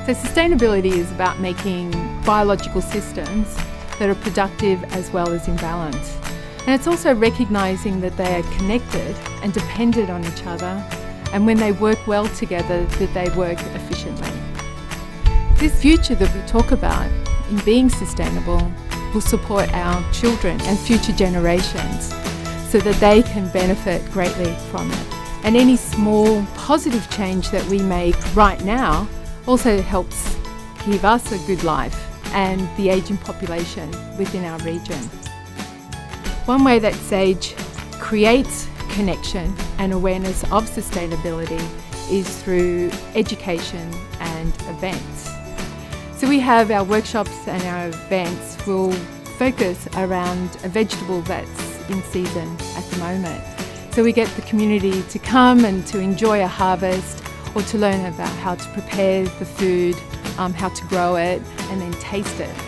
So sustainability is about making biological systems that are productive as well as in balance. And it's also recognising that they are connected and dependent on each other, and when they work well together, that they work efficiently. This future that we talk about in being sustainable will support our children and future generations so that they can benefit greatly from it. And any small positive change that we make right now also helps give us a good life and the ageing population within our region. One way that SAGE creates connection and awareness of sustainability is through education and events. So we have our workshops and our events will focus around a vegetable that's in season at the moment. So we get the community to come and to enjoy a harvest or to learn about how to prepare the food, how to grow it and then taste it.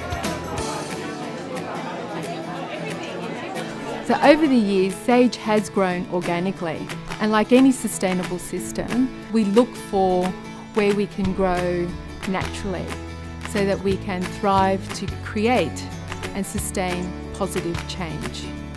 So over the years, SAGE has grown organically, and like any sustainable system, we look for where we can grow naturally so that we can thrive to create and sustain positive change.